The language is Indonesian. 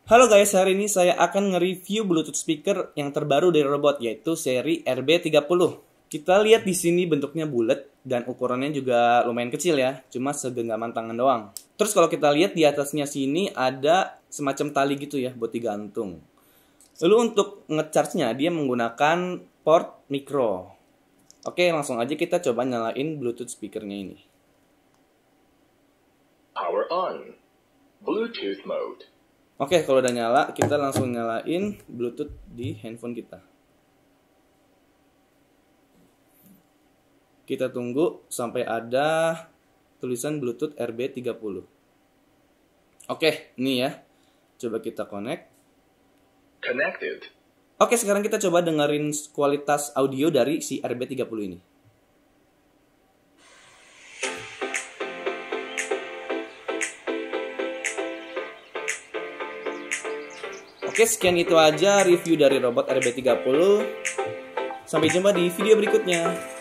Halo guys, hari ini saya akan nge-review Bluetooth speaker yang terbaru dari Robot, yaitu seri RB30. Kita lihat di sini bentuknya bulat dan ukurannya juga lumayan kecil ya, cuma segenggaman tangan doang. Terus kalau kita lihat di atasnya sini ada semacam tali gitu ya buat digantung. Lalu untuk nge-charge-nya dia menggunakan port micro. Oke, langsung aja kita coba nyalain Bluetooth speakernya ini. Power on. Bluetooth mode. Oke, kalau udah nyala, kita langsung nyalain Bluetooth di handphone kita. Kita tunggu sampai ada tulisan Bluetooth RB30. Oke, ini ya. Coba kita connect. Connected. Oke, sekarang kita coba dengerin kualitas audio dari si RB30 ini. Oke, sekian itu aja review dari robot RB30. Sampai jumpa di video berikutnya.